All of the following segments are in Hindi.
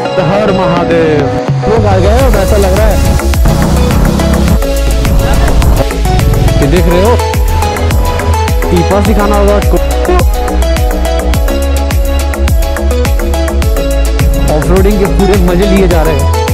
हर महादेव। लोग आ गए और ऐसा लग रहा है कि देख रहे हो टीपा सिखाना होगा। ऑफरोडिंग के पूरे मजे लिए जा रहे हैं।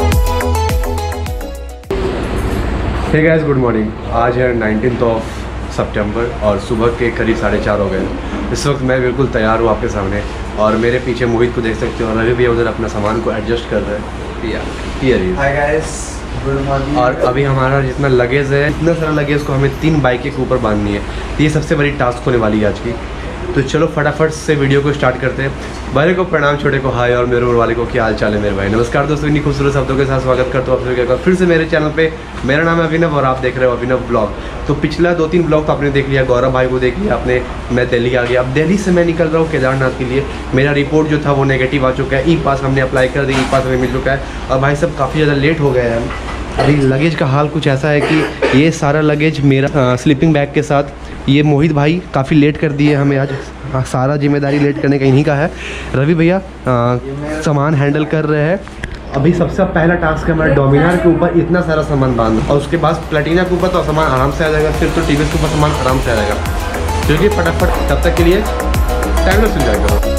Hey guys, good morning. आज है 19 सितंबर और सुबह के करीब 4:30 हो गए। इस वक्त मैं बिल्कुल तैयार हूँ आपके सामने और मेरे पीछे मोहित को देख सकते हो और रवि भी उधर अपना सामान को एडजस्ट कर रहे हैं। Hi guys, good morning. और अभी हमारा जितना लगेज है, इतना सारा लगेज को हमें 3 बाइकें के ऊपर बांधनी है। ये सबसे बड़ी टास्क होने वाली है आज की। तो चलो फटाफट से वीडियो को स्टार्ट करते हैं। बड़े को प्रणाम, छोटे को हाय और मेरे ऊपर वाले को क्या हाल चाल है मेरे भाई। नमस्कार दोस्तों, इन्हीं खूबसूरत शब्दों के साथ स्वागत करता हूँ आप सभी का फिर से मेरे चैनल पे। मेरा नाम है अभिनव और आप देख रहे हो अभिनव ब्लॉग। तो पिछला 2-3 ब्लॉग तो आपने देख लिया, गौरव भाई को देख लिया आपने। मैं दिल्ली आ गया, अब दिल्ली से मैं निकल रहा हूँ केदारनाथ के लिए। मेरा रिपोर्ट जो था वो नेगेटिव आ चुका है। ई पास हमने अप्लाई कर दी, ई पास हमें मिल चुका है। और भाई सब काफ़ी ज़्यादा लेट हो गए हैं। अभी लगेज का हाल कुछ ऐसा है कि ये सारा लगेज मेरा स्लीपिंग बैग के साथ ये मोहित भाई काफ़ी लेट कर दिए हमें आज। सारा जिम्मेदारी लेट करने का इन्हीं का है। रवि भैया सामान हैंडल कर रहे हैं। अभी सबसे पहला टास्क है हमारा डोमिनार के ऊपर इतना सारा सामान बांधना और उसके बाद प्लेटिना के ऊपर तो सामान आराम से आ जाएगा। फिर तो टीवीएस के ऊपर सामान आराम से आ जाएगा। क्योंकि फटाफट तब तक के लिए टाइम लग जाएगा।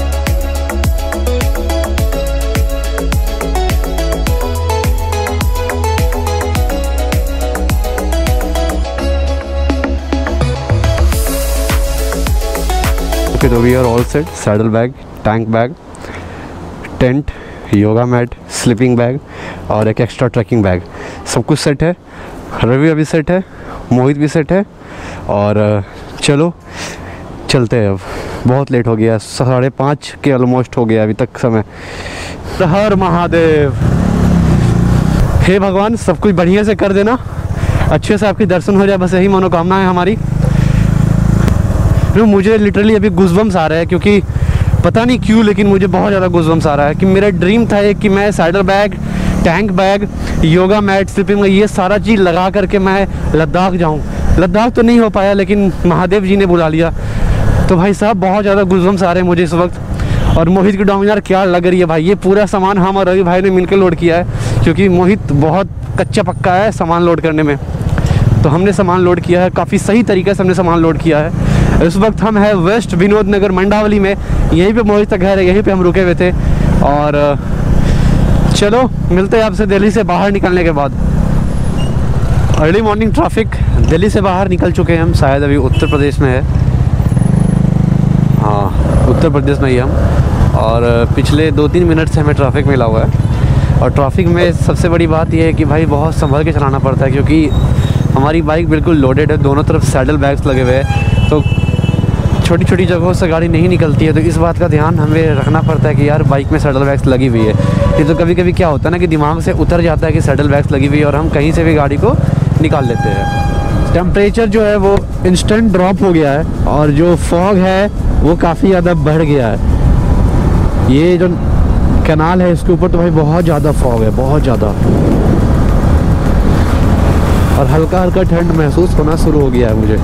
तो we are all set. Saddle bag, tank bag, tent, yoga mat, sleeping bag और एक एक्स्ट्रा ट्रैकिंग बैग, सब कुछ सेट है। रवि अभी सेट है, मोहित भी सेट है। और चलो चलते हैं। अब बहुत लेट हो गया, 5:30 के ऑलमोस्ट हो गया अभी तक समय। हर महादेव। हे भगवान, सब कुछ बढ़िया से कर देना, अच्छे से आपके दर्शन हो जाए, बस यही मनोकामना है हमारी। मुझे लिटरली अभी गूज़बम्स आ रहे हैं क्योंकि पता नहीं क्यों, लेकिन मुझे बहुत ज़्यादा गूज़बम्स आ रहा है कि मेरा ड्रीम था एक कि मैं saddle bag, tank bag, yoga mat, sleeping bag, ये सारा चीज़ लगा करके मैं लद्दाख जाऊं। लद्दाख तो नहीं हो पाया, लेकिन महादेव जी ने बुला लिया। तो भाई साहब बहुत ज़्यादा गूज़बम्स आ रहे हैं मुझे इस वक्त। और मोहित की डोमिनार क्या लग रही है भाई। ये पूरा सामान हम और रवि भाई ने मिलकर लोड किया है क्योंकि मोहित बहुत कच्चा पक्का है सामान लोड करने में। तो हमने सामान लोड किया है, काफ़ी सही तरीके से हमने सामान लोड किया है। इस वक्त हम हैं वेस्ट विनोद नगर मंडावली में। यहीं पे मोहित का घर है, यहीं पे हम रुके हुए थे। और चलो मिलते हैं आपसे दिल्ली से बाहर निकलने के बाद। अर्ली मॉर्निंग ट्रैफिक, दिल्ली से बाहर निकल चुके हैं हम। शायद अभी उत्तर प्रदेश में है, हाँ उत्तर प्रदेश में ही हम। और पिछले 2-3 मिनट से हमें ट्रैफिक मिला हुआ है। और ट्रैफिक में सबसे बड़ी बात यह है कि भाई बहुत संभल के चलाना पड़ता है क्योंकि हमारी बाइक बिल्कुल लोडेड है, दोनों तरफ सैडल बैग्स लगे हुए हैं। तो छोटी छोटी जगहों से गाड़ी नहीं निकलती है, तो इस बात का ध्यान हमें रखना पड़ता है कि यार बाइक में सैडल बैग्स लगी हुई है। ये तो कभी कभी क्या होता है ना कि दिमाग से उतर जाता है कि सैडल बैग्स लगी हुई है और हम कहीं से भी गाड़ी को निकाल लेते हैं। टेम्परेचर जो है वो इंस्टेंट ड्रॉप हो गया है और जो फॉग है वो काफ़ी ज़्यादा बढ़ गया है। ये जो कैनाल है इसके ऊपर तो भाई बहुत ज़्यादा फॉग है, बहुत ज़्यादा। और हल्का हल्का ठंड महसूस होना शुरू हो गया है मुझे।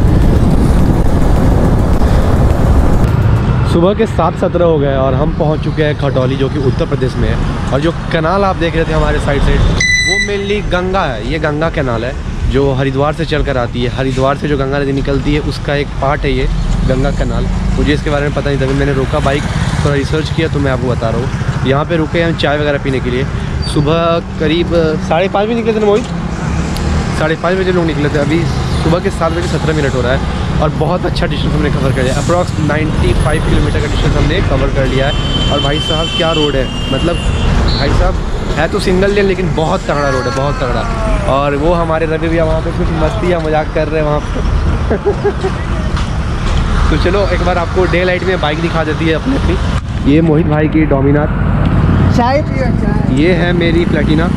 सुबह के 7:17 हो गए और हम पहुंच चुके हैं खटौली, जो कि उत्तर प्रदेश में है। और जो कैनाल आप देख रहे थे हमारे साइड से, वो मेनली गंगा है। ये गंगा कैनाल है जो हरिद्वार से चलकर आती है। हरिद्वार से जो गंगा नदी निकलती है उसका एक पार्ट है ये गंगा कैनाल। मुझे इसके बारे में पता नहीं था, मैंने रोका बाइक, थोड़ा रिसर्च किया तो मैं आपको बता रहा हूँ। यहाँ पर रुके हम चाय वगैरह पीने के लिए। सुबह करीब 5:30 बजे निकले थे ना मोहित, 5:30 बजे लोग निकले थे। अभी सुबह के 7:17 हो रहा है और बहुत अच्छा डिस्टेंस हमने कवर कर लिया। अप्रॉक्स 95 किलोमीटर का डिस्टेंस हमने कवर कर लिया है। और भाई साहब क्या रोड है, मतलब भाई साहब है तो सिंगल लेन लेकिन बहुत तगड़ा रोड है, बहुत तगड़ा। और वो हमारे रवि भैया वहाँ पे कुछ मस्ती या मजाक कर रहे हैं वहाँ पे। तो चलो एक बार आपको डे लाइट में बाइक दिखा देती है अपनी अपनी। ये मोहित भाई की डोमिनार, ये है मेरी प्लेटिना।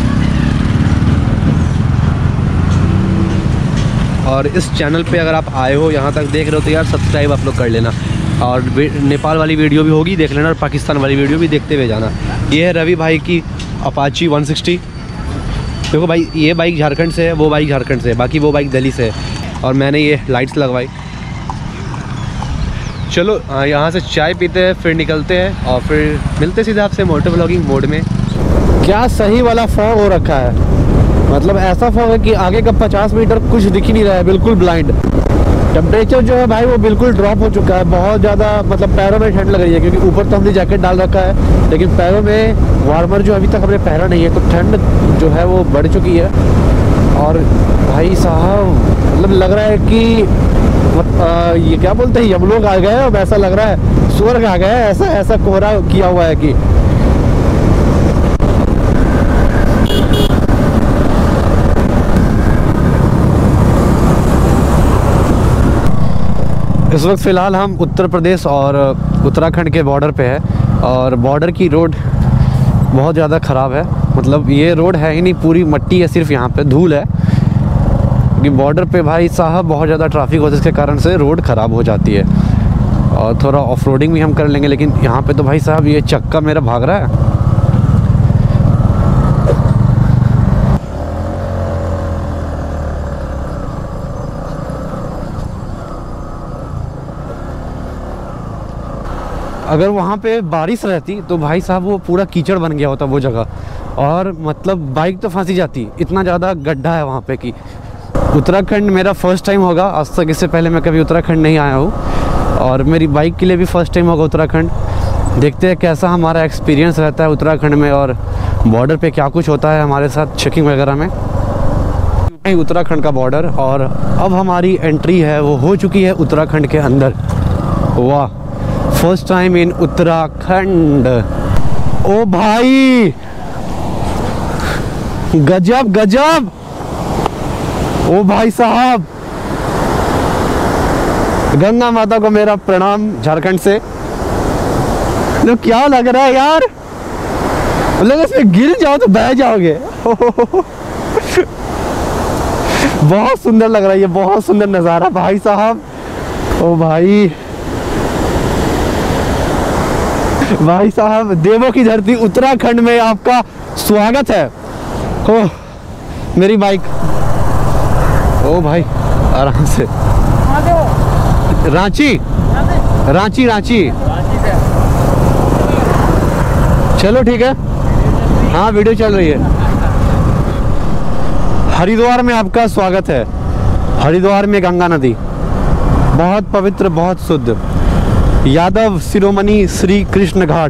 और इस चैनल पे अगर आप आए हो यहाँ तक देख रहे हो तो यार सब्सक्राइब आप लोग कर लेना। और नेपाल वाली वीडियो भी होगी देख लेना और पाकिस्तान वाली वीडियो भी देखते हुए जाना। ये है रवि भाई की अपाची 160। देखो भाई ये बाइक झारखंड से है, वो बाइक झारखंड से है, बाकी वो बाइक दिल्ली से है। और मैंने ये लाइट्स लगवाई। चलो यहाँ से चाय पीते हैं, फिर निकलते हैं और फिर मिलते सीधे आपसे मोटर व्लॉगिंग मोड में। क्या सही वाला फॉग हो रखा है, मतलब ऐसा फॉग है कि आगे का 50 मीटर कुछ दिख ही नहीं रहा है, बिल्कुल ब्लाइंड। टेम्परेचर जो है भाई वो बिल्कुल ड्रॉप हो चुका है, बहुत ज़्यादा, मतलब पैरों में ठंड लग रही है क्योंकि ऊपर तो हमने जैकेट डाल रखा है लेकिन पैरों में वार्मर जो अभी तक हमने पहना नहीं है, तो ठंड जो है वो बढ़ चुकी है। और भाई साहब मतलब लग रहा है कि ये क्या बोलते हैं, यमलोक आ गए, अब ऐसा लग रहा है स्वर्ग आ गया है, ऐसा ऐसा कोहरा किया हुआ है कि इस वक्त फ़िलहाल हम उत्तर प्रदेश और उत्तराखंड के बॉर्डर पे है और बॉर्डर की रोड बहुत ज़्यादा ख़राब है, मतलब ये रोड है ही नहीं, पूरी मट्टी है, सिर्फ यहाँ पे धूल है क्योंकि बॉर्डर पे भाई साहब बहुत ज़्यादा ट्रैफिक होता है, जिसके कारण से रोड ख़राब हो जाती है। और थोड़ा ऑफ रोडिंग भी हम कर लेंगे, लेकिन यहाँ पे तो भाई साहब ये चक्का मेरा भाग रहा है। अगर वहाँ पे बारिश रहती तो भाई साहब वो पूरा कीचड़ बन गया होता वो जगह, और मतलब बाइक तो फंसी जाती, इतना ज़्यादा गड्ढा है वहाँ पे कि। उत्तराखंड मेरा फ़र्स्ट टाइम होगा, आज तक इससे पहले मैं कभी उत्तराखंड नहीं आया हूँ और मेरी बाइक के लिए भी फ़र्स्ट टाइम होगा उत्तराखंड। देखते हैं कैसा हमारा एक्सपीरियंस रहता है उत्तराखंड में और बॉर्डर पे क्या कुछ होता है हमारे साथ चेकिंग वगैरह में। उत्तराखंड का बॉर्डर, और अब हमारी एंट्री है वो हो चुकी है उत्तराखंड के अंदर। वाह, फर्स्ट टाइम इन उत्तराखंड। ओ भाई गजब गजब, ओ भाई साहब, गंगा माता को मेरा प्रणाम झारखंड से। तो क्या लग रहा है यार, मतलब इसमें गिर जाओ तो बह जाओगे। बहुत सुंदर लग रहा है ये, बहुत सुंदर नज़ारा भाई साहब। ओ भाई, भाई साहब देवों की धरती उत्तराखंड में आपका स्वागत है। ओ मेरी बाइक, ओ भाई आराम से। रांची रांची रांची, चलो ठीक है, हाँ वीडियो चल रही है। हरिद्वार में आपका स्वागत है। हरिद्वार में गंगा नदी बहुत पवित्र, बहुत शुद्ध, यादव शिरोमणि श्री कृष्ण घाट।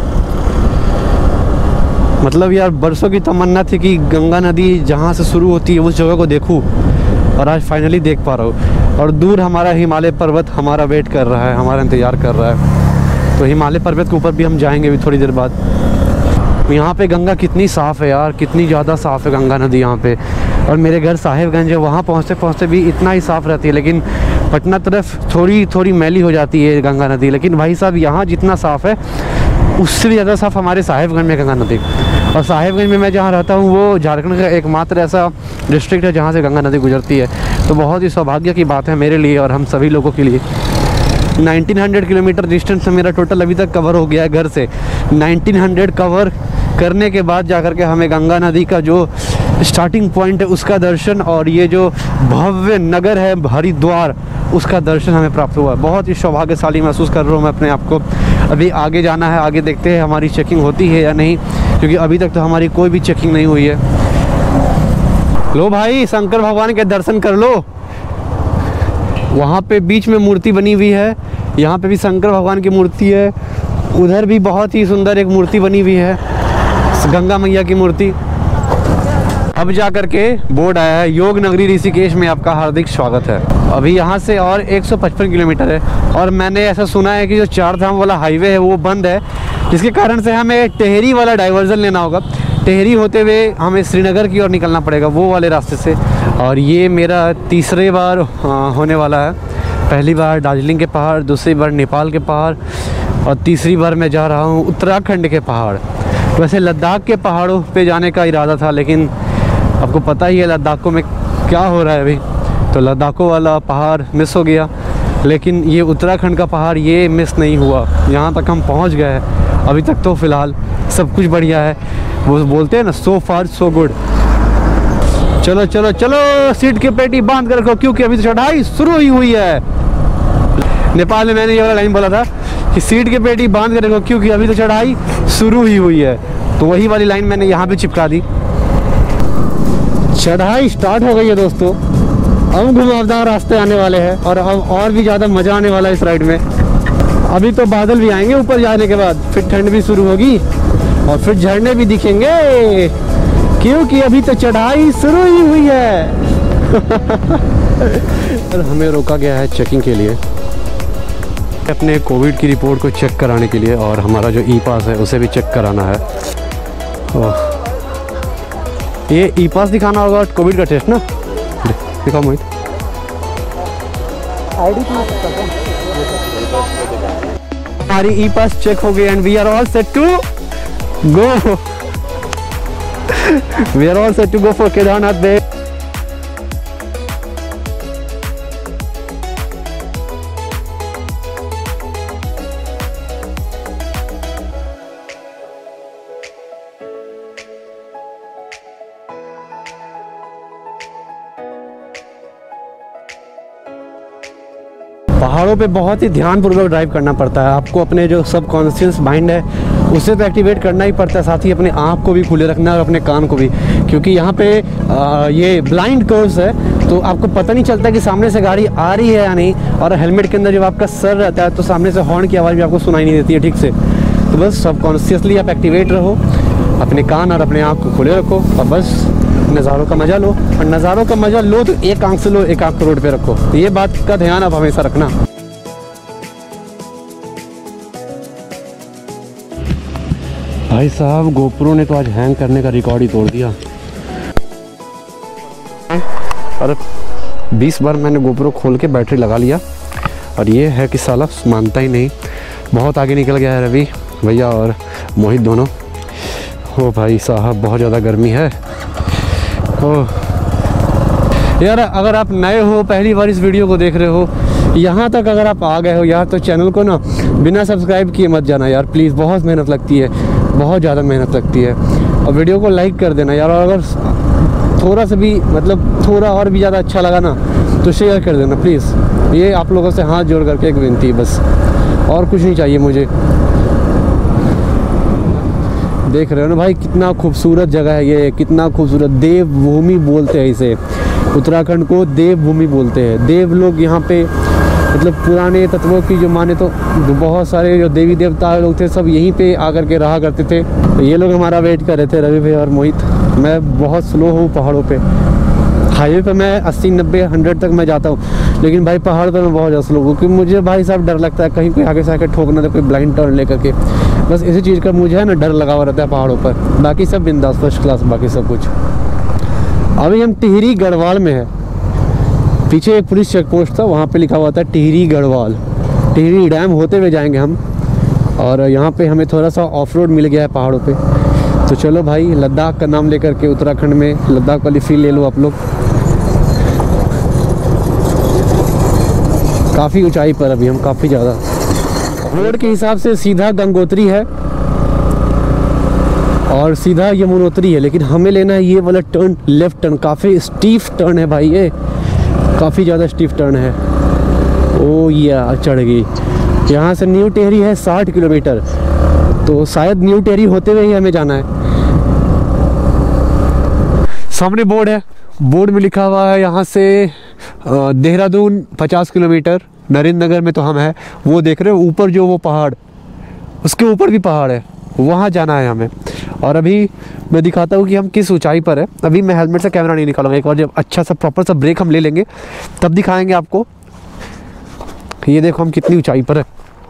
मतलब यार बरसों की तमन्ना थी कि गंगा नदी जहाँ से शुरू होती है उस जगह को देखूं, और आज फाइनली देख पा रहा हूँ। और दूर हमारा हिमालय पर्वत हमारा वेट कर रहा है, हमारा इंतज़ार कर रहा है, तो हिमालय पर्वत के ऊपर भी हम जाएंगे अभी थोड़ी देर बाद। यहाँ पे गंगा कितनी साफ़ है यार, कितनी ज़्यादा साफ़ है गंगा नदी यहाँ पे। और मेरे घर साहिबगंज है, वहाँ पहुँचते पहुँचते भी इतना ही साफ़ रहती है, लेकिन पटना तरफ थोड़ी थोड़ी मैली हो जाती है गंगा नदी। लेकिन भाई साहब यहाँ जितना साफ़ है उससे भी ज़्यादा साफ़ हमारे साहिबगंज में गंगा नदी। और साहिबगंज में मैं जहाँ रहता हूँ वो झारखंड का एकमात्र ऐसा डिस्ट्रिक्ट है जहाँ से गंगा नदी गुजरती है, तो बहुत ही सौभाग्य की बात है मेरे लिए और हम सभी लोगों के लिए। 1900 किलोमीटर डिस्टेंस मेरा टोटल अभी तक कवर हो गया है घर से। 1900 कवर करने के बाद जाकर के हमें गंगा नदी का जो स्टार्टिंग पॉइंट है उसका दर्शन, और ये जो भव्य नगर है हरिद्वार उसका दर्शन हमें प्राप्त हुआ। बहुत ही सौभाग्यशाली महसूस कर रहा हूँ मैं अपने आप को। अभी आगे जाना है, आगे देखते हैं हमारी चेकिंग होती है या नहीं, क्योंकि अभी तक तो हमारी कोई भी चेकिंग नहीं हुई है। लो भाई शंकर भगवान के दर्शन कर लो। वहाँ पे बीच में मूर्ति बनी हुई है, यहाँ पे भी शंकर भगवान की मूर्ति है, उधर भी बहुत ही सुंदर एक मूर्ति बनी हुई है, गंगा मैया की मूर्ति। अब जा कर के बोर्ड आया है, योग नगरी ऋषिकेश में आपका हार्दिक स्वागत है। अभी यहाँ से और 155 किलोमीटर है, और मैंने ऐसा सुना है कि जो 4 धाम वाला हाईवे है वो बंद है, जिसके कारण से हमें टेहरी वाला डाइवर्जन लेना होगा। टेहरी होते हुए हमें श्रीनगर की ओर निकलना पड़ेगा, वो वाले रास्ते से। और ये मेरा तीसरी बार होने वाला है। पहली बार दार्जिलिंग के पहाड़, दूसरी बार नेपाल के पहाड़, और तीसरी बार मैं जा रहा हूँ उत्तराखंड के पहाड़। वैसे लद्दाख के पहाड़ों पे जाने का इरादा था, लेकिन आपको पता ही है लद्दाखों में क्या हो रहा है अभी, तो लद्दाखों वाला पहाड़ मिस हो गया। लेकिन ये उत्तराखंड का पहाड़ ये मिस नहीं हुआ, यहाँ तक हम पहुँच गए हैं। अभी तक तो फ़िलहाल सब कुछ बढ़िया है, वो बोलते हैं ना सो फार सो गुड। चलो चलो चलो, सीट की पेटी बांध कर रखो क्योंकि अभी तो चढ़ाई शुरू ही हुई है। नेपाल में मैंने ये वाला लाइन बोला था कि सीट के पेटी बांध कर रखो, क्योंकि अभी तो चढ़ाई शुरू ही हुई है। तो वही वाली लाइन मैंने यहाँ पे चिपका दी। चढ़ाई स्टार्ट हो गई है दोस्तों, अब घुमावदार रास्ते आने वाले हैं और अब और भी ज़्यादा मज़ा आने वाला है इस राइड में। अभी तो बादल भी आएंगे ऊपर जाने के बाद, फिर ठंड भी शुरू होगी और फिर झरने भी दिखेंगे, क्योंकि अभी तो चढ़ाई शुरू ही हुई है। और हमें रोका गया है चेकिंग के लिए, अपने कोविड की रिपोर्ट को चेक कराने के लिए, और हमारा जो ई पास है उसे भी चेक कराना है। ये ई पास दिखाना होगा, कोविड का टेस्ट ना, दिखाओ मोहित। हमारी ई पास चेक हो गई and we are all set to go. We are all set to go for Kedarnath बे। पहाड़ों पे बहुत ही ध्यानपूर्वक ड्राइव करना पड़ता है आपको, अपने जो सब कॉन्शियस माइंड है उसे तो एक्टिवेट करना ही पड़ता है, साथ ही अपने आँख को भी खुले रखना है और अपने कान को भी, क्योंकि यहाँ पे ये ब्लाइंड कर्व्स है तो आपको पता नहीं चलता कि सामने से गाड़ी आ रही है या नहीं। और हेलमेट के अंदर जब आपका सर रहता है तो सामने से हॉर्न की आवाज़ भी आपको सुनाई नहीं देती है ठीक से। तो बस सब कॉन्शियसली आप एक्टिवेट रहो, अपने कान और अपने आँख को खुले रखो और बस नज़ारों का मज़ा लो। और नज़ारों का मज़ा लो तो एक आंख से लो, एक आंख को रोड पे रखो, ये बात का ध्यान आप हमेशा रखना। भाई साहब गोप्रो ने तो आज हैंग करने का रिकॉर्ड ही तोड़ दिया। और 20 बार मैंने गोप्रो खोल के बैटरी लगा लिया और ये है कि साला मानता ही नहीं। बहुत आगे निकल गया है रवि भैया और मोहित दोनों। हो भाई साहब बहुत ज़्यादा गर्मी है। यार अगर आप नए हो, पहली बार इस वीडियो को देख रहे हो, यहाँ तक अगर आप आ गए हो यार, तो चैनल को ना बिना सब्सक्राइब किए मत जाना यार प्लीज़। बहुत मेहनत लगती है, बहुत ज़्यादा मेहनत लगती है। और वीडियो को लाइक कर देना यार, और अगर थोड़ा सा भी मतलब थोड़ा और भी ज़्यादा अच्छा लगा ना तो शेयर कर देना प्लीज़। ये आप लोगों से हाथ जोड़ करके एक विनती है बस, और कुछ नहीं चाहिए मुझे। देख रहे हो ना भाई कितना खूबसूरत जगह है ये, कितना खूबसूरत। देवभूमि बोलते हैं इसे, उत्तराखंड को देवभूमि बोलते हैं। देव लोग यहाँ पे मतलब पुराने तत्वों की जो माने तो बहुत सारे जो देवी देवता लोग थे सब यहीं पे आकर के रहा करते थे। तो ये लोग हमारा वेट कर रहे थे, रवि भाई और मोहित। मैं बहुत स्लो हूँ पहाड़ों पे, हाईवे पे मैं 80, 90, 100 तक मैं जाता हूँ, लेकिन भाई पहाड़ पे मैं बहुत ज़्यादा स्लो हूँ क्योंकि मुझे भाई साहब डर लगता है कहीं कोई आगे से आके ठोकना, तो कोई ब्लाइंड टर्न लेकर के। बस इसी चीज़ का मुझे है ना डर लगा हुआ रहता है पहाड़ों पर। बाकी सब बिंदास फर्स्ट क्लास, बाकी सब कुछ। अभी हम टिहरी गढ़वाल में है। पीछे एक पुलिस चेक पोस्ट था, वहाँ पे लिखा हुआ था टिहरी गढ़वाल। टिहरी डैम होते हुए जाएंगे हम, और यहाँ पे हमें थोड़ा सा ऑफ रोड मिल गया है पहाड़ों पे। तो चलो भाई, लद्दाख का नाम लेकर के उत्तराखंड में लद्दाख वाली फील ले लो आप लोग। काफ़ी ऊंचाई पर अभी हम, काफ़ी ज़्यादा। रोड के हिसाब से सीधा गंगोत्री है और सीधा यमुनोत्री है, लेकिन हमें लेना है ये वाला टर्न, लेफ्ट टर्न। काफ़ी स्टीफ टर्न है भाई ये, काफ़ी ज़्यादा स्टीफ टर्न है। ओ या चढ़ गई। यहाँ से न्यू टिहरी है 60 किलोमीटर, तो शायद न्यू टिहरी होते हुए ही हमें जाना है। सामने बोर्ड है, बोर्ड में लिखा हुआ है यहाँ से देहरादून 50 किलोमीटर। नरेंद्र नगर में तो हम हैं, वो देख रहे हो ऊपर जो वो पहाड़, उसके ऊपर भी पहाड़ है, वहाँ जाना है हमें। और अभी मैं दिखाता हूँ कि हम किस ऊंचाई पर है। अभी मैं हेलमेट से कैमरा नहीं निकालूंगा, एक बार जब अच्छा सा प्रॉपर सा ब्रेक हम ले लेंगे तब दिखाएंगे आपको। ये देखो हम कितनी ऊंचाई पर है।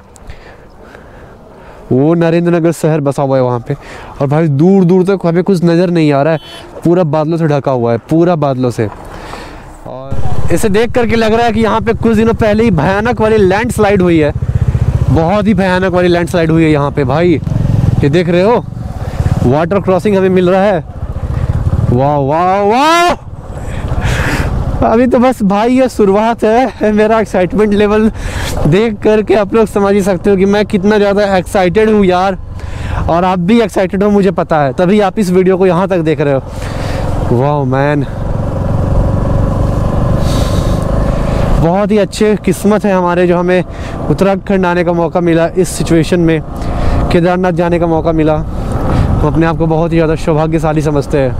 वो नरेंद्र नगर शहर बसा हुआ है वहाँ पे, और भाई दूर दूर तक हमें कुछ नज़र नहीं आ रहा है, पूरा बादलों से ढका हुआ है, पूरा बादलों से। और इसे देख करके लग रहा है कि यहाँ पे कुछ दिनों पहले ही भयानक वाली लैंडस्लाइड हुई है, बहुत ही भयानक वाली लैंडस्लाइड हुई है यहाँ पे भाई। ये देख रहे हो, वाटर क्रॉसिंग हमें मिल रहा है। वाह वाह वाह, अभी तो बस भाई ये शुरुआत है। मेरा एक्साइटमेंट लेवल देख करके आप लोग समझ ही सकते हो कि मैं कितना ज़्यादा एक्साइटेड हूँ यार, और आप भी एक्साइटेड हो मुझे पता है, तभी आप इस वीडियो को यहाँ तक देख रहे हो। वाह मैन, बहुत ही अच्छे किस्मत है हमारे जो हमें उत्तराखंड आने का मौका मिला, इस सिचुएशन में केदारनाथ जाने का मौका मिला। हम अपने आप को बहुत ही ज़्यादा सौभाग्यशाली समझते हैं।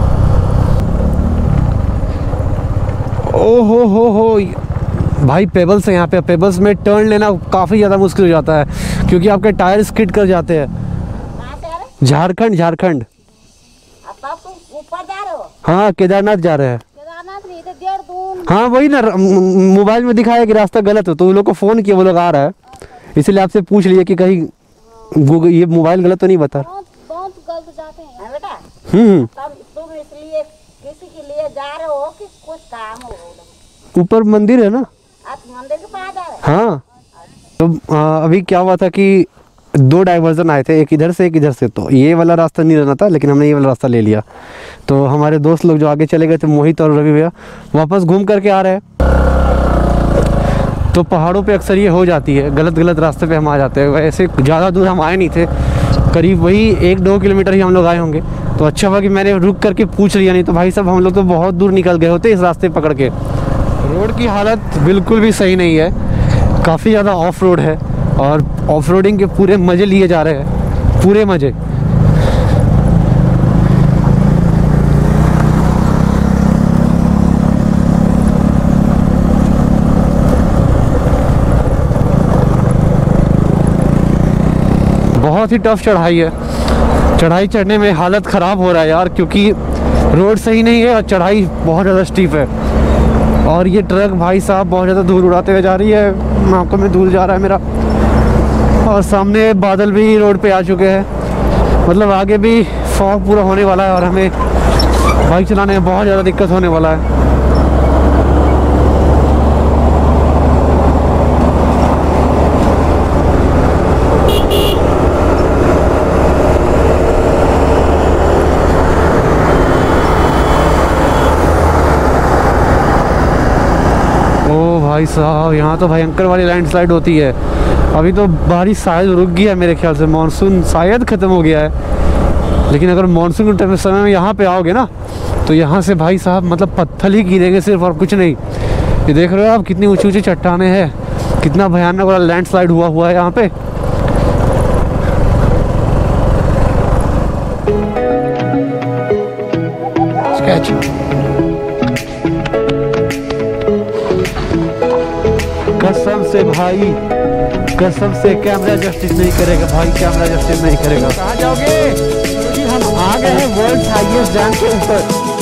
ओ हो भाई, पेबल्स है यहाँ पे। पेबल्स में टर्न लेना काफ़ी ज़्यादा मुश्किल हो जाता है क्योंकि आपके टायर स्किड कर जाते हैं। झारखंड झारखंड। ऊपर जा रहे हो? हाँ, केदारनाथ जा रहे हैं। केदारनाथ नहीं तो देहरादून। हाँ वही ना, मोबाइल में दिखाया कि रास्ता गलत हो तो वो लोग को फ़ोन किया, वो लोग आ रहा है, इसलिए आपसे पूछ लिया कि कहीं गूगल ये मोबाइल गलत तो नहीं बता। बहुत गलत जाते हैं बेटा। तब तुम इसलिए किसी के लिए जा रहे हो कि कुछ काम हो? ऊपर मंदिर है ना, आप मंदिर के पास जा रहे हो? हाँ। तो अभी क्या हुआ था कि 2 डाइवर्जन आए थे, एक इधर से एक इधर से, तो ये वाला रास्ता नहीं रहना था लेकिन हमने ये वाला रास्ता ले लिया। तो हमारे दोस्त लोग जो आगे चले गए थे, मोहित और रवि भैया, वापस घूम करके आ रहे हैं। तो पहाड़ों पे अक्सर ये हो जाती है, गलत गलत रास्ते पे हम आ जाते हैं। वैसे ज़्यादा दूर हम आए नहीं थे, करीब वही 1-2 किलोमीटर ही हम लोग आए होंगे। तो अच्छा हुआ कि मैंने रुक करके पूछ लिया, नहीं तो भाई साहब हम लोग तो बहुत दूर निकल गए होते इस रास्ते पकड़ के। रोड की हालत बिल्कुल भी सही नहीं है, काफ़ी ज़्यादा ऑफ रोड है और ऑफ रोडिंग के पूरे मज़े लिए जा रहे हैं, पूरे मज़े। बहुत ही टफ चढ़ाई है, चढ़ाई चढ़ने में हालत ख़राब हो रहा है यार, क्योंकि रोड सही नहीं है और चढ़ाई बहुत ज़्यादा स्टीप है। और ये ट्रक भाई साहब बहुत ज़्यादा धूल उड़ाते हुए जा रही है, आंखों में धूल जा रहा है मेरा। और सामने बादल भी रोड पे आ चुके हैं, मतलब आगे भी फॉग पूरा होने वाला है और हमें बाइक चलाने में बहुत ज़्यादा दिक्कत होने वाला है। भाई साहब यहाँ तो भयंकर वाली लैंडस्लाइड होती है। अभी तो बारिश शायद रुक गया है, मेरे ख्याल से मानसून शायद ख़त्म हो गया है, लेकिन अगर मानसून के समय में यहाँ पे आओगे ना तो यहाँ से भाई साहब मतलब पत्थर ही गिरेंगे सिर्फ, और कुछ नहीं। ये देख रहे हो आप कितनी ऊंची ऊंची चट्टानें हैं, कितना भयानक वाला लैंडस्लाइड हुआ है यहाँ पे। कसम से भाई, कसम से कैमरा जस्टिस नहीं करेगा भाई, कैमरा जस्टिस नहीं करेगा। कहाँ जाओगे? हम आ गए हैं वर्ल्ड हाईएस्ट डैम के ऊपर।